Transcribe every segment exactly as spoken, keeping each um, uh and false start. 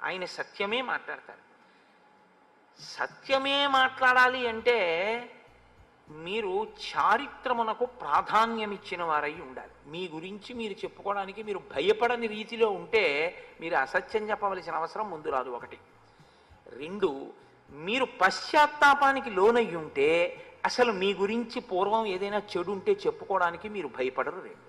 ఆయన సత్యమే మాట్లాడతారు. సత్యమే మాట్లాడాలి అంటే మీరు చారిత్రమునకు ప్రాధాన్యం ఇచ్చిన వారై ఉండాలి. మీ గురించి మీరు చెప్పుకోవడానికి మీరు భయపడని రీతిలో ఉంటే మీరు అసత్యం చెప్పవలసిన అవసరం ముందు రాదు. ఒకటి. రెండు, మీరు పశ్చాత్తాపానికి లోనయ్యి ఉంటే అసలు మీ గురించి పూర్వం ఏదైనా చెడు ఉంటే చెప్పుకోవడానికి మీరు భయపడరు. రెండు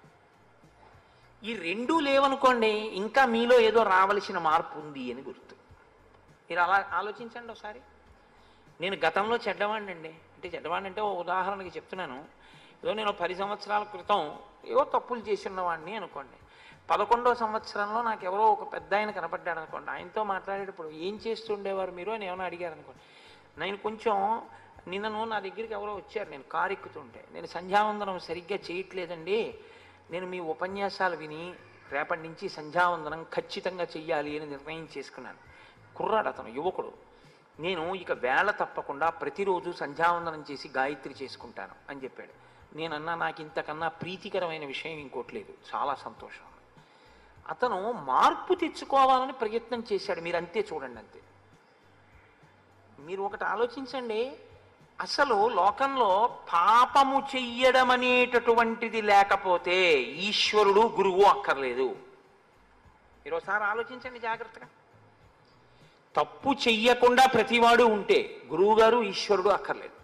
ఈ రెండూ లేవనుకోండి, ఇంకా మీలో ఏదో రావలసిన మార్పు ఉంది అని గుర్తు. మీరు అలా ఆలోచించండి ఒకసారి. నేను గతంలో చెడ్డవాడిని అండి, అంటే చెడ్డవాడిని అంటే ఓ ఉదాహరణకి చెప్తున్నాను. ఏదో నేను పది సంవత్సరాల క్రితం ఏవో తప్పులు చేసి ఉన్నవాడిని అనుకోండి. పదకొండో సంవత్సరంలో నాకు ఎవరో ఒక పెద్ద ఆయన కనపడ్డాడు అనుకోండి. ఆయనతో మాట్లాడేటప్పుడు ఏం చేస్తుండేవారు మీరు అని ఏమైనా అడిగారు అనుకోండి. నేను కొంచెం నిన్నను నా దగ్గరికి ఎవరో వచ్చారు, నేను కారు ఎక్కుతుంటే, నేను సంధ్యావందనం సరిగ్గా చేయట్లేదండి, నేను మీ ఉపన్యాసాలు విని రేపటి నుంచి సంధ్యావందనం ఖచ్చితంగా చెయ్యాలి అని నిర్ణయం చేసుకున్నాను. కుర్రాడు అతను, యువకుడు. నేను ఇక వేళ తప్పకుండా ప్రతిరోజు సంధ్యావందనం చేసి గాయత్రి చేసుకుంటాను అని చెప్పాడు. నేనన్నా నాకు ఇంతకన్నా ప్రీతికరమైన విషయం ఇంకోటి లేదు, చాలా సంతోషం. అతను మార్పు తెచ్చుకోవాలని ప్రయత్నం చేశాడు. మీరు అంతే చూడండి, అంతే. మీరు ఒకటి ఆలోచించండి, అసలు లోకంలో పాపము చెయ్యడం అనేటటువంటిది లేకపోతే ఈశ్వరుడు గురువు అక్కర్లేదు. మీరు ఒకసారి ఆలోచించండి జాగ్రత్తగా. తప్పు చెయ్యకుండా ప్రతివాడు ఉంటే గురువుగారు ఈశ్వరుడు అక్కర్లేదు.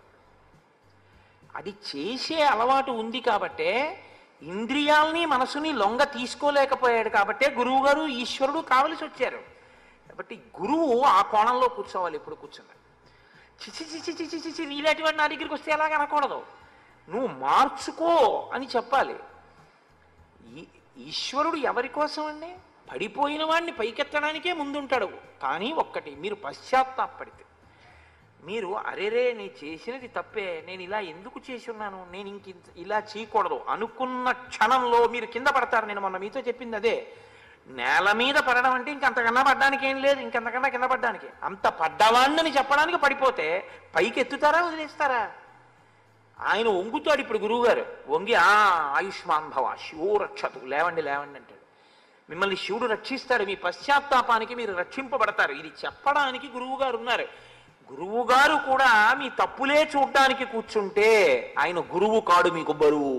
అది చేసే అలవాటు ఉంది కాబట్టే, ఇంద్రియాల్ని మనసుని లొంగ తీసుకోలేకపోయాడు కాబట్టే గురువుగారు ఈశ్వరుడు కావలసి వచ్చారు. కాబట్టి గురువు ఆ కోణంలో కూర్చోవాలి. ఎప్పుడు కూర్చున్నాడు చిచి చిచి చిచి చిచి నీలాంటి వాడు నా దగ్గరికి వస్తే ఎలాగ అనకూడదు, నువ్వు మార్చుకో అని చెప్పాలి. ఈ ఈశ్వరుడు ఎవరి కోసం అండి? పడిపోయిన వాడిని పైకెత్తడానికే ముందుంటాడు. కానీ ఒక్కటి, మీరు పశ్చాత్తాపడితే, మీరు అరేరే నేను చేసినది తప్పే, నేను ఇలా ఎందుకు చేసి ఉన్నాను, నేను ఇంక ఇలా చేయకూడదు అనుకున్న క్షణంలో మీరు కింద పడతారు. నేను మొన్న మీతో చెప్పింది అదే. నేల మీద పడడం అంటే ఇంకంతకన్నా పడ్డానికి ఏం లేదు, ఇంకంతకన్నా కింద పడ్డానికి. అంత పడ్డవాణ్ణని చెప్పడానికి పడిపోతే పైకి ఎత్తుతారా వదిలేస్తారా? ఆయన వంగుతాడు. ఇప్పుడు గురువుగారు వంగి ఆ ఆయుష్మాన్ భవ శివో రక్షతు, లేవండి లేవండి అంటాడు. మిమ్మల్ని శివుడు రక్షిస్తాడు. మీ పశ్చాత్తాపానికి మీరు రక్షింపబడతారు. ఇది చెప్పడానికి గురువుగారు ఉన్నారు. గురువుగారు కూడా మీ తప్పులే చూడ్డానికి కూర్చుంటే ఆయన గురువు కాడు, మీకు బరువు.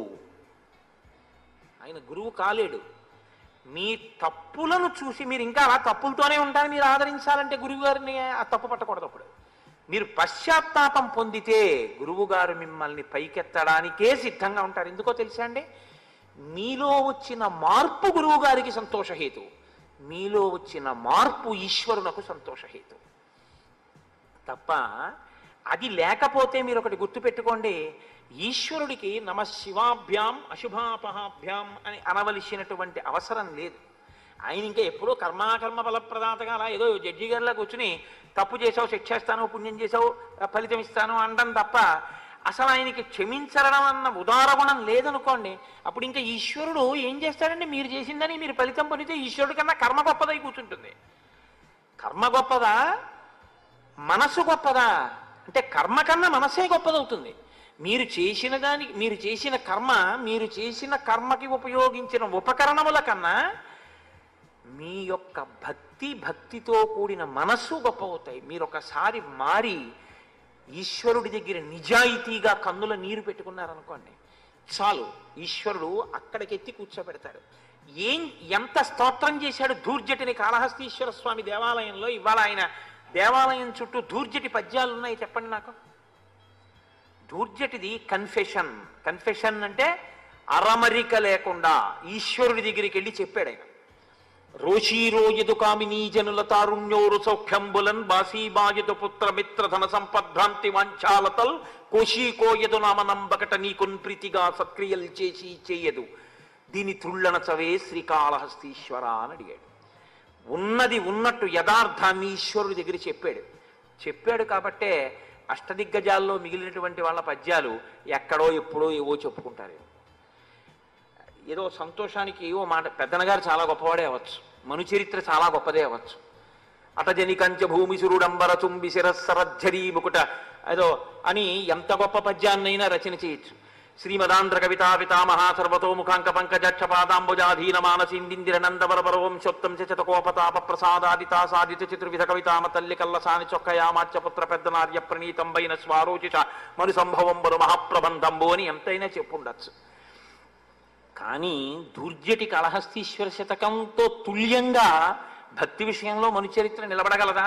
ఆయన గురువు కాలేడు. మీ తప్పులను చూసి మీరు ఇంకా అలా తప్పులతోనే ఉంటారు. మీరు ఆదరించాలంటే గురువుగారిని ఆ తప్పు పట్టకూడదు. అప్పుడు మీరు పశ్చాత్తాపం పొందితే గురువుగారు మిమ్మల్ని పైకెత్తడానికే సిద్ధంగా ఉంటారు. ఎందుకో తెలుసా అండి? మీలో వచ్చిన మార్పు గురువుగారికి సంతోషహేతు, మీలో వచ్చిన మార్పు ఈశ్వరునకు సంతోషహేతు తప్ప అది లేకపోతే మీరు ఒకటి గుర్తుపెట్టుకోండి, ఈశ్వరుడికి నమ శివాభ్యాం అశుభాపహాభ్యాం అని అనవలసినటువంటి అవసరం లేదు. ఆయన ఇంకా ఎప్పుడూ కర్మాకర్మ ఫలప్రదాతగా అలా ఏదో జడ్జి గారిలా కూర్చుని తప్పు చేసావు శిక్షేస్తాను, పుణ్యం చేసావు ఫలితం ఇస్తాను అనడం తప్ప అసలు ఆయనకి క్షమించడం అన్న ఉదారగుణం లేదనుకోండి. అప్పుడు ఇంకా ఈశ్వరుడు ఏం చేస్తాడంటే, మీరు చేసిందని మీరు ఫలితం పొందితే ఈశ్వరుడి కన్నా కర్మ గొప్పదై కూర్చుంటుంది. కర్మ గొప్పదా, మనసు గొప్పదా అంటే కర్మ కన్నా మనసే గొప్పదవుతుంది. మీరు చేసిన దానికి, మీరు చేసిన కర్మ, మీరు చేసిన కర్మకి ఉపయోగించిన ఉపకరణముల కన్నా మీ యొక్క భక్తి, భక్తితో కూడిన మనస్సు గొప్ప అవుతాయి. మీరు ఒకసారి మారి ఈశ్వరుడి దగ్గర నిజాయితీగా కన్నుల నీరు పెట్టుకున్నారనుకోండి, చాలు, ఈశ్వరుడు అక్కడికెత్తి కూర్చోబెడతాడు. ఏం ఎంత స్తోత్రం చేశాడు ధూర్జటిని కాళహస్తీశ్వర స్వామి దేవాలయంలో. ఇవాళ ఆయన దేవాలయం చుట్టూ ధూర్జటి పద్యాలు ఉన్నాయి, చెప్పండి నాకు. ధూర్జటిది కన్ఫెషన్. కన్ఫెషన్ అంటే అరమరిక లేకుండా ఈశ్వరుడి దగ్గరికి వెళ్ళి చెప్పాడు ఆయన. రోషీరోయదు కామినీ జనుల తారుణ్యోరు సౌఖ్యంబులన్ బాసీబాయదు పుత్ర మిత్ర ధన సంపద్భ్రాంతి వాంఛాలతల్ కోశీకోయదు నామనంబకట నీకున్ ప్రీతిగా సక్రియలు చేసి చేయదు దీని త్రుళ్ళన చవే శ్రీకాళహస్తీశ్వర అని అడిగాడు. ఉన్నది ఉన్నట్టు యథార్థాన్ని ఈశ్వరుడి దగ్గర చెప్పాడు. చెప్పాడు కాబట్టే అష్టదిగ్గజాల్లో మిగిలినటువంటి వాళ్ళ పద్యాలు ఎక్కడో ఎప్పుడో ఏవో చెప్పుకుంటారు. ఏదో సంతోషానికి ఏవో మాట. పెద్దనగారు చాలా గొప్పవాడే అవ్వచ్చు, మను చరిత్ర చాలా గొప్పదే అవ్వచ్చు. అటజని కంచ భూమి సురుడంబర తుంబి శిరస్సరజ్జరీ ముకుట ఏదో అని ఎంత గొప్ప పద్యాన్నైనా రచన చేయొచ్చు. శ్రీమదాంధ్ర కవితా పితామహ సర్వతోముఖాంక పంకజక్ష పాదాంబుజాధీన మానసిందిందిర నందవరవర వంశోత్తం చతకోపతాప ప్రసాదాదితా సాధిత చతుర్విధ కవితామ తల్లి కల్లసాని చొక్కయామాచ్యపుత్ర పెద్దనార్య ప్రణీతంబైన స్వారోచిష మను సంభవంబరు మహాప్రబంధంబు అని ఎంతైనా చెప్పుండొచ్చు. కానీ దుర్జటి కాళహస్తీశ్వర శతకంతో తుల్యంగా భక్తి విషయంలో మనుచరిత్ర నిలబడగలదా?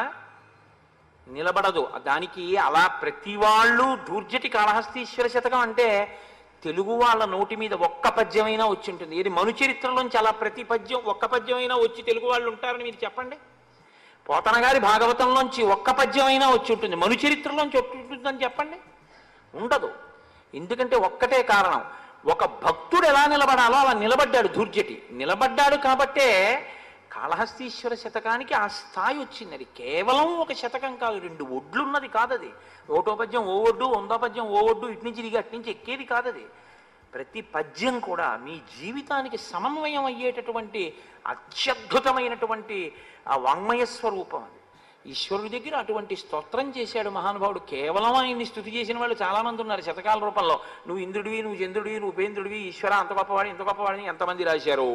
నిలబడదు. దానికి అలా ప్రతి వాళ్ళు దూర్జటి కాళహస్తీశ్వర శతకం అంటే తెలుగు వాళ్ళ నోటి మీద ఒక్క పద్యమైనా వచ్చి ఉంటుంది. ఇది మనుచరిత్రలోంచి అలా ప్రతి పద్యం ఒక్క పద్యమైనా వచ్చి తెలుగు వాళ్ళు ఉంటారని మీరు చెప్పండి. పోతన గారి భాగవతంలోంచి ఒక్క పద్యమైనా వచ్చి ఉంటుంది, మనుచరిత్రలోంచి వచ్చి ఉంటుందని చెప్పండి. ఉండదు. ఎందుకంటే ఒక్కటే కారణం, ఒక భక్తుడు ఎలా నిలబడాలో అలా నిలబడ్డాడు దూర్జటి. నిలబడ్డాడు కాబట్టే కాళహస్తీశ్వర శతకానికి ఆ స్థాయి వచ్చింది. అది కేవలం ఒక శతకం కాదు, రెండు ఒడ్లున్నది కాదు. అది ఒకటో పద్యం ఓ ఒడ్డు, వందో పద్యం ఓ ఒడ్డు, ఇటు నుంచి దిగి అటు నుంచి ఎక్కేది కాదు. అది ప్రతి పద్యం కూడా మీ జీవితానికి సమన్వయం అయ్యేటటువంటి అత్యద్భుతమైనటువంటి ఆ వాంగ్మయ స్వరూపం. అది ఈశ్వరుడి దగ్గర అటువంటి స్తోత్రం చేశాడు మహానుభావుడు. కేవలం ఆయన్ని స్తుతి చేసిన వాళ్ళు చాలామంది ఉన్నారు శతకాల రూపంలో. నువ్వు ఇంద్రుడివి, నువ్వు చంద్రుడివి, నువ్వు ఉపేంద్రుడివి, ఈశ్వర అంత గొప్పవాడి ఇంత గొప్పవాడిని ఎంతమంది రాశారు.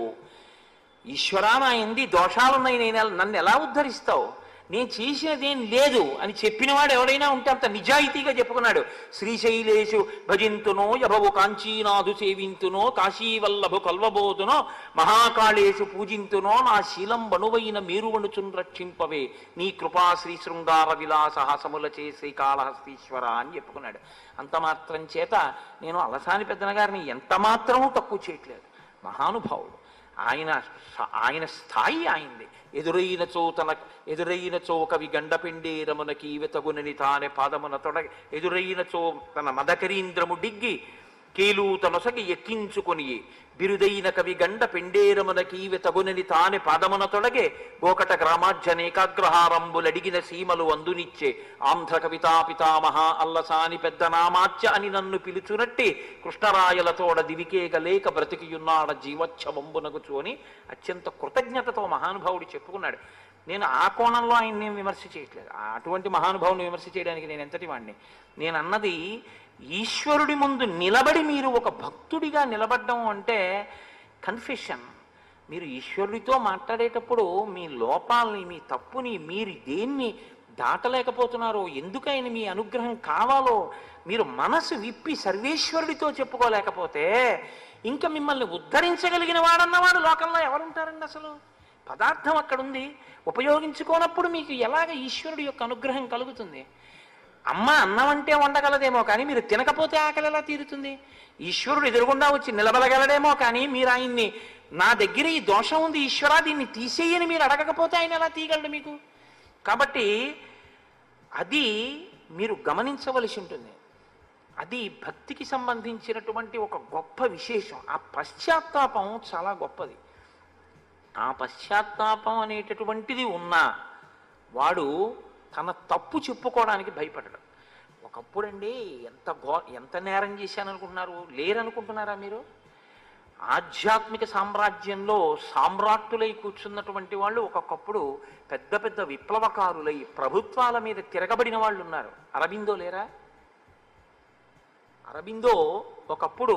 ఈశ్వరా నా ఎంది దోషాలున్నాయి, నేను నన్ను ఎలా ఉద్ధరిస్తావు, నేను చేసినదేం లేదు అని చెప్పినవాడు ఎవడైనా ఉంటే అంత నిజాయితీగా చెప్పుకున్నాడు. శ్రీశైలేషు భజింతునో యభవు కాంచీనాథు సేవింతునో కాశీవల్లభు కల్వబోతునో మహాకాళేషు పూజింతునో నా శీలం బణువైన మేరువణుచున్ రక్షింపవే నీ కృపా శ్రీ శృంగార విలాసహాసములచే శ్రీకాళహస్తీశ్వర అని చెప్పుకున్నాడు. అంత మాత్రం చేత నేను అలసాని పెద్దన గారిని ఎంత మాత్రమూ తక్కువ చేయట్లేదు. మహానుభావుడు. ఆయన ఆయన స్థాయి ఆయనది. ఎదురైన చోతన ఎదురైన చోకవి గండపిండేరమునకి వెతగునని తానే పాదమున తొడ ఎదురైన చో తన మదకరీంద్రము డిగ్గి కేలూత నొసగి ఎక్కించుకొని బిరుదైన కవి గండ పెండేరమునకి వెతగునని తానే పాదమున తొడగే గోకట గ్రామాజ్యనేకాగ్రహారంబులడిగిన సీమలు అందునిచ్చే ఆంధ్ర కవితా పితామహ అల్లసాని పెద్ద నామాచ్య అని నన్ను పిలుచునట్టి కృష్ణరాయలతోడ దివికేగలేక బ్రతికియున్నాడ జీవచ్ఛవంబునగుచు అని అత్యంత కృతజ్ఞతతో మహానుభావుడు చెప్పుకున్నాడు. నేను ఆ కోణంలో ఆయన్ని విమర్శ చేయట్లేదు. అటువంటి మహానుభావుని విమర్శ చేయడానికి నేను ఎంతటి వాడిని. నేను అన్నది ఈశ్వరుడి ముందు నిలబడి మీరు ఒక భక్తుడిగా నిలబడ్డం అంటే కన్ఫెషన్. మీరు ఈశ్వరుడితో మాట్లాడేటప్పుడు మీ లోపాలని, మీ తప్పుని, మీరు దేన్ని దాటలేకపోతున్నారో, ఎందుకైనా మీ అనుగ్రహం కావాలో మీరు మనసు విప్పి సర్వేశ్వరుడితో చెప్పుకోలేకపోతే ఇంకా మిమ్మల్ని ఉద్ధరించగలిగిన వాడన్నవాడు లోకంలో ఎవరుంటారండి? అసలు పదార్థం అక్కడుంది, ఉపయోగించుకోనప్పుడు మీకు ఎలాగ ఈశ్వరుడి యొక్క అనుగ్రహం కలుగుతుంది? అమ్మ అన్నం అంటే వండగలదేమో కానీ మీరు తినకపోతే ఆకలి ఎలా తీరుతుంది? ఈశ్వరుడు ఎదురుగుండా వచ్చి నిలబడగలడేమో కానీ మీరు ఆయన్ని నా దగ్గర ఈ దోషం ఉంది ఈశ్వరా దీన్ని తీసేయని మీరు అడగకపోతే ఆయన ఎలా తీయగలడు మీకు? కాబట్టి అది మీరు గమనించవలసి ఉంటుంది. అది భక్తికి సంబంధించినటువంటి ఒక గొప్ప విశేషం. ఆ పశ్చాత్తాపం చాలా గొప్పది. ఆ పశ్చాత్తాపం అనేటటువంటిది ఉన్నా వాడు తన తప్పు చెప్పుకోవడానికి భయపడడు. ఒకప్పుడండి ఎంత గో ఎంత నేరం చేశాననుకుంటున్నారు? లేరనుకుంటున్నారా మీరు? ఆధ్యాత్మిక సామ్రాజ్యంలో సామ్రాట్టులై కూర్చున్నటువంటి వాళ్ళు ఒక్కొక్కప్పుడు పెద్ద పెద్ద విప్లవకారులై ప్రభుత్వాల మీద తిరగబడిన వాళ్ళు ఉన్నారు. అరబిందో లేరా? అరబిందో ఒకప్పుడు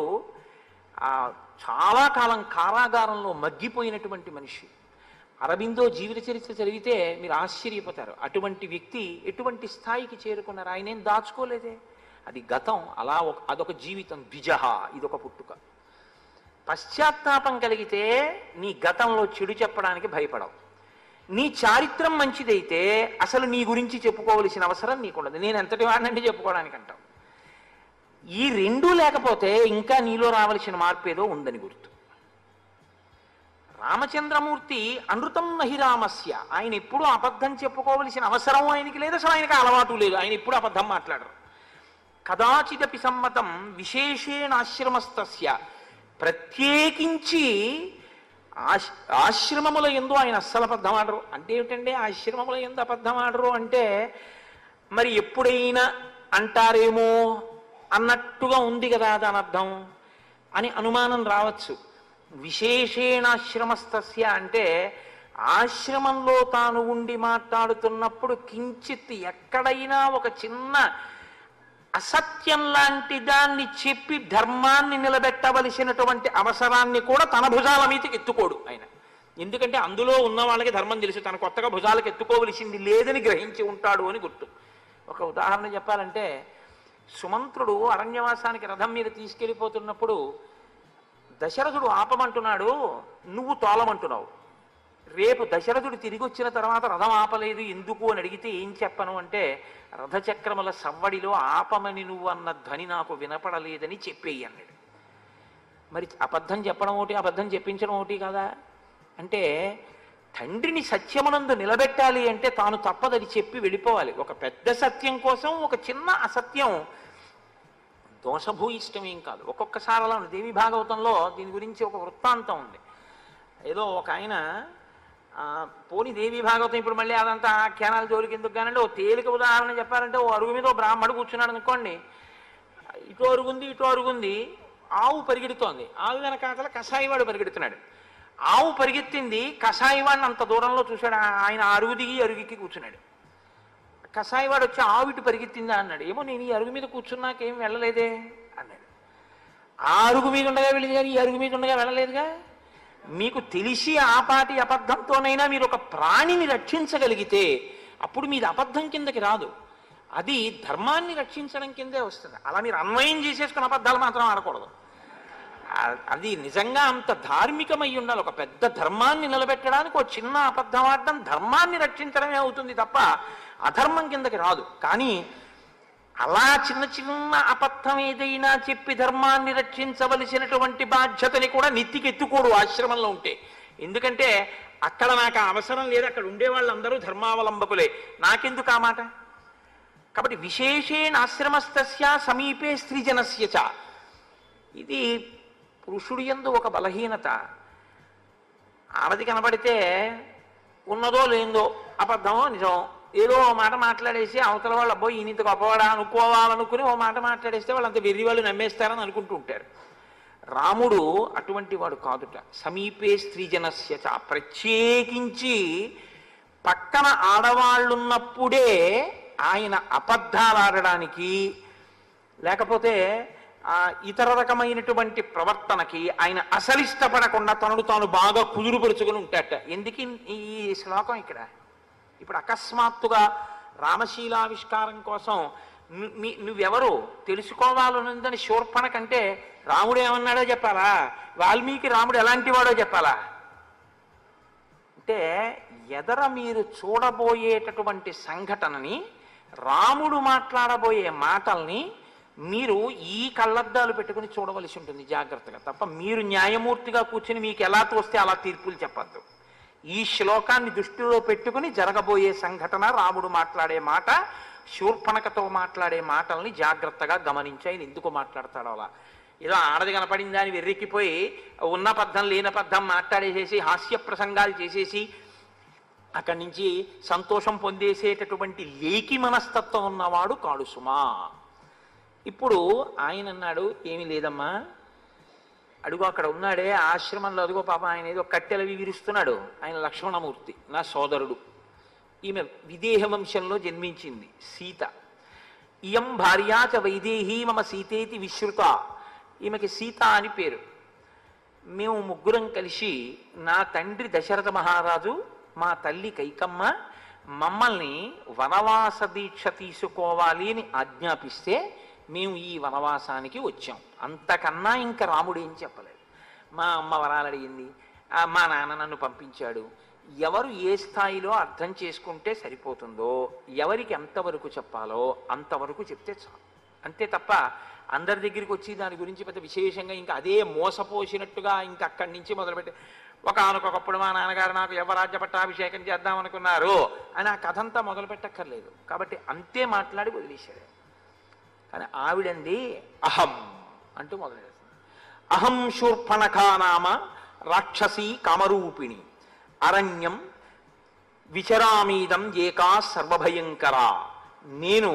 చాలా కాలం కారాగారంలో మగ్గిపోయినటువంటి మనిషి. అరబిందో జీవిత చరిత్ర చదివితే మీరు ఆశ్చర్యపోతారు. అటువంటి వ్యక్తి ఎటువంటి స్థాయికి చేరుకున్నారు? ఆయన ఏం దాచుకోలేదే. అది గతం, అలా ఒక అదొక జీవితం. ద్విజహ, ఇదొక పుట్టుక. పశ్చాత్తాపం కలిగితే నీ గతంలో చెడు చెప్పడానికి భయపడవు. నీ చారిత్రం మంచిదైతే అసలు నీ గురించి చెప్పుకోవలసిన అవసరం నీకుండదు. నేను ఎంతటి వాడినంటే చెప్పుకోవడానికి అంటావు. ఈ రెండూ లేకపోతే ఇంకా నీలో రావలసిన మార్పు ఏదో ఉందని గుర్తు. రామచంద్రమూర్తి అనృతం నహిరామస్య. ఆయన ఎప్పుడూ అబద్ధం చెప్పుకోవలసిన అవసరం ఆయనకి లేదు, అసలు ఆయనకి అలవాటు లేదు. ఆయన ఎప్పుడు అబద్ధం మాట్లాడరు. కదాచిదపి సమ్మతం విశేషేణ ఆశ్రమస్తస్య. ప్రత్యేకించి ఆశ్ ఆశ్రమముల యందు ఆయన అస్సలు అబద్ధం ఆడరు. అంటే ఏమిటండి ఆశ్రమముల యందు అబద్ధం ఆడరు అంటే? మరి ఎప్పుడైనా అంటారేమో అన్నట్టుగా ఉంది కదా దాని అర్థం అని అనుమానం రావచ్చు. విశేషేణాశ్రమస్తస్య అంటే ఆశ్రమంలో తాను ఉండి మాట్లాడుతున్నప్పుడు కించిత్ ఎక్కడైనా ఒక చిన్న అసత్యం లాంటి దాన్ని చెప్పి ధర్మాన్ని నిలబెట్టవలసినటువంటి అవసరాన్ని కూడా తన భుజాల మీదకి ఎత్తుకోడు ఆయన. ఎందుకంటే అందులో ఉన్న వాళ్ళకి ధర్మం తెలుసు, తన కొత్తగా భుజాలకు ఎత్తుకోవలసింది లేదని గ్రహించి ఉంటాడు అని గుర్తు. ఒక ఉదాహరణ చెప్పాలంటే, సుమంత్రుడు అరణ్యవాసానికి రథం మీద తీసుకెళ్ళిపోతున్నప్పుడు దశరథుడు ఆపమంటున్నాడు, నువ్వు తోలమంటున్నావు. రేపు దశరథుడు తిరిగి వచ్చిన తర్వాత రథం ఆపలేదు ఎందుకు అని అడిగితే ఏం చెప్పను అంటే, రథచక్రముల సవ్వడిలో ఆపమని నువ్వు అన్న ధ్వని నాకు వినపడలేదని చెప్పేయి అన్నాడు. మరి అబద్ధం చెప్పడం ఒకటి, అబద్ధం చెప్పించడం ఒకటి కదా. అంటే తండ్రిని సత్యమునందు నిలబెట్టాలి అంటే తాను తప్పదని చెప్పి వెళ్ళిపోవాలి. ఒక పెద్ద సత్యం కోసం ఒక చిన్న అసత్యం దోషభూయిష్టమేం కాదు. ఒక్కొక్కసారి అలా దేవి భాగవతంలో దీని గురించి ఒక వృత్తాంతం ఉంది. ఏదో ఒక ఆయన పోని దేవి భాగవతం ఇప్పుడు మళ్ళీ అదంతా ఆఖ్యానాలు జోలికి ఎందుకు కానండి, ఓ తేలిక ఉదాహరణ చెప్పాలంటే, ఓ అరుగు మీద ఓ బ్రాహ్మడు కూర్చున్నాడు అనుకోండి, ఇటు అరుగుంది ఇటు అరుగుంది, ఆవు పరిగెడుతోంది, ఆవు వెనకాతల కషాయివాడు పరిగెడుతున్నాడు. ఆవు పరిగెత్తింది, కషాయివాడిని అంత దూరంలో చూశాడు. ఆయన అరుగు దిగి అరుగుకి కూర్చున్నాడు. కషాయివాడు వచ్చి ఆవు ఇటు పరిగెత్తిందా అన్నాడు. ఏమో నేను ఈ అరుగు మీద కూర్చున్నాకేం వెళ్ళలేదే అన్నాడు. ఆ అరుగు మీద ఉండగా వెళ్ళేది కానీ ఈ అరుగు మీద ఉండగా వెళ్ళలేదుగా. మీకు తెలిసి ఆపాటి అబద్ధంతోనైనా మీరు ఒక ప్రాణిని రక్షించగలిగితే అప్పుడు మీది అబద్ధం కిందకి రాదు, అది ధర్మాన్ని రక్షించడం కిందే వస్తుంది. అలా మీరు అన్వయం చేసేసుకున్న అబద్ధాలు మాత్రం ఆడకూడదు. అది నిజంగా అంత ధార్మికమై ఉండాలి. ఒక పెద్ద ధర్మాన్ని నిలబెట్టడానికి ఒక చిన్న అబద్ధం ఆడడం ధర్మాన్ని రక్షించడమే అవుతుంది తప్ప అధర్మం కిందకి రాదు. కానీ అలా చిన్న చిన్న అబద్ధం ఏదైనా చెప్పి ధర్మాన్ని రక్షించవలసినటువంటి బాధ్యతని కూడా నెత్తికెత్తుకోడు ఆశ్రమంలో ఉంటే. ఎందుకంటే అక్కడ నాకు అవసరం లేదు, అక్కడ ఉండే వాళ్ళందరూ ధర్మావలంబకులే, నాకెందుకు ఆ మాట. కాబట్టి విశేషేణ ఆశ్రమస్తస్య సమీపే స్త్రీజనస్య చ, ఇది పురుషుడి యందు ఒక బలహీనత. ఆడది కనబడితే ఉన్నదో లేదో అబద్ధమో నిజమో ఏదో ఓ మాట మాట్లాడేసి అవతల వాళ్ళు అబ్బో ఈయన ఇంత గొప్పవాడా అనుకోవాలనుకుని ఓ మాట మాట్లాడేస్తే వాళ్ళంత వెర్రి వాళ్ళు నమ్మేస్తారని అనుకుంటూ ఉంటారు. రాముడు అటువంటి వాడు కాదుట. సమీపే స్త్రీజనస్య చ, ప్రత్యేకించి పక్కన ఆడవాళ్ళున్నప్పుడే ఆయన అబద్ధాలాడడానికి లేకపోతే ఇతర రకమైనటువంటి ప్రవర్తనకి ఆయన అసలు ఇష్టపడకుండా తనను తాను బాగా కుదురుపరుచుకుని ఉంటాట. ఎందుకు ఈ శ్లోకం ఇక్కడ? ఇప్పుడు అకస్మాత్తుగా రామశీలావిష్కారం కోసం నువ్వెవరు తెలుసుకోవాలనుందని శూర్పణ కంటే రాముడు ఏమన్నాడో చెప్పాలా, వాల్మీకి రాముడు ఎలాంటి వాడో చెప్పాలా? అంటే ఎదర మీరు చూడబోయేటటువంటి సంఘటనని, రాముడు మాట్లాడబోయే మాటల్ని మీరు ఈ కళ్ళద్దాలు పెట్టుకుని చూడవలసి ఉంటుంది జాగ్రత్తగా. తప్ప మీరు న్యాయమూర్తిగా కూర్చుని మీకు ఎలా తోస్తే అలా తీర్పులు చెప్పద్దు. ఈ శ్లోకాన్ని దృష్టిలో పెట్టుకుని జరగబోయే సంఘటన, రాముడు మాట్లాడే మాట, శూర్పణకతో మాట్లాడే మాటల్ని జాగ్రత్తగా గమనించి ఆయన ఎందుకు మాట్లాడతాడో అలా. ఏదో ఆడది కనపడిందా అని వెర్రెక్కిపోయి ఉన్న పద్ధం లేని పద్ధం మాట్లాడేసేసి హాస్య ప్రసంగాలు చేసేసి అక్కడి నుంచి సంతోషం పొందేసేటటువంటి లేకి మనస్తత్వం ఉన్నవాడు కాడు సుమా. ఇప్పుడు ఆయన అన్నాడు, ఏమీ లేదమ్మా, అడుగు అక్కడ ఉన్నాడే ఆశ్రమంలో, అదిగో పాప ఆయన ఏదో కట్టెలవి విరుస్తున్నాడు, ఆయన లక్ష్మణమూర్తి నా సోదరుడు. ఈమె విదేహ వంశంలో జన్మించింది సీత. ఇయం భార్యాచ వైదేహీ మమ సీతేతి విశ్రుత, ఈమెకి సీత అని పేరు. మేము ముగ్గురం కలిసి నా తండ్రి దశరథ మహారాజు, మా తల్లి కైకమ్మ మమ్మల్ని వనవాస దీక్ష తీసుకోవాలి అని ఆజ్ఞాపిస్తే మేము ఈ వనవాసానికి వచ్చాం. అంతకన్నా ఇంకా రాముడు ఏం చెప్పలేదు. మా అమ్మ వరాలు అడిగింది, మా నాన్న నన్ను పంపించాడు. ఎవరు ఏ స్థాయిలో అర్థం చేసుకుంటే సరిపోతుందో, ఎవరికి ఎంతవరకు చెప్పాలో అంతవరకు చెప్తే చాలు. అంతే తప్ప అందరి దగ్గరికి వచ్చి దాని గురించి పెద్ద విశేషంగా ఇంకా అదే మోసపోసినట్టుగా ఇంకా అక్కడి నుంచి మొదలుపెట్టి ఒకనొకప్పుడు మా నాన్నగారు నాకు యవరాజ్య పట్టాభిషేకం చేద్దాం అనుకున్నారు అని ఆ కథంతా మొదలు పెట్టక్కర్లేదు. కాబట్టి అంతే మాట్లాడి వదిలేశాడు. కానీ ఆవిడంది అహం అంటూ మొదలెడుతుంది. అహం శూర్పణఖా నామ రాక్షసీ కామరూపిణి అరణ్యం విచరామీదం ఏకా సర్వభయంకర. నేను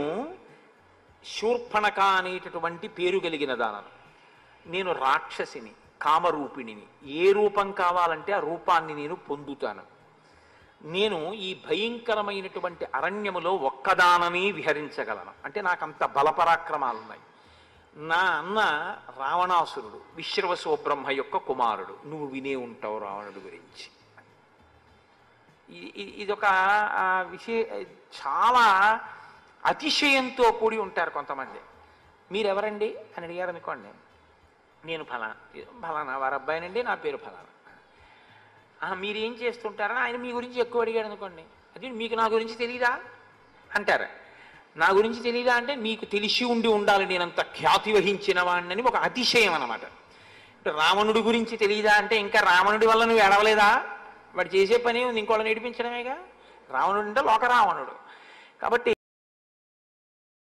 శూర్పణఖ అనేటటువంటి పేరు కలిగిన దానను. నేను రాక్షసిని, కామరూపిణిని. ఏ రూపం కావాలంటే ఆ రూపాన్ని నేను పొందుతాను. నేను ఈ భయంకరమైనటువంటి అరణ్యములో ఒక్కదానని విహరించగలను, అంటే నాకు అంత బలపరాక్రమాలు ఉన్నాయి. నా అన్న రావణాసురుడు విశ్రవసోబ్రహ్మ యొక్క కుమారుడు, నువ్వు వినే ఉంటావు రావణుడి గురించి. ఇదొక విషయ, చాలా అతిశయంతో కూడి ఉంటారు కొంతమంది. మీరెవరండి అని అడిగారు అనుకోండి, నేను ఫలానా ఫలానా వారి అబ్బాయినండి, నా పేరు ఫలానా. మీరు ఏం చేస్తుంటారని ఆయన మీ గురించి ఎక్కువ అడిగాడు అనుకోండి, అది మీకు నా గురించి తెలీదా అంటారు. నా గురించి తెలీదా అంటే మీకు తెలిసి ఉండి ఉండాలి నేనంత ఖ్యాతి వహించిన వాడిని ఒక అతిశయం అన్నమాట. రావణుడి గురించి తెలీదా అంటే ఇంకా రావణుడి వల్ల నువ్వు ఏడవలేదా, వాడు చేసే పని ఉంది ఇంకోళ్ళని నేర్పించడమేగా. రావణుడు అంటే లోక రావణుడు. కాబట్టి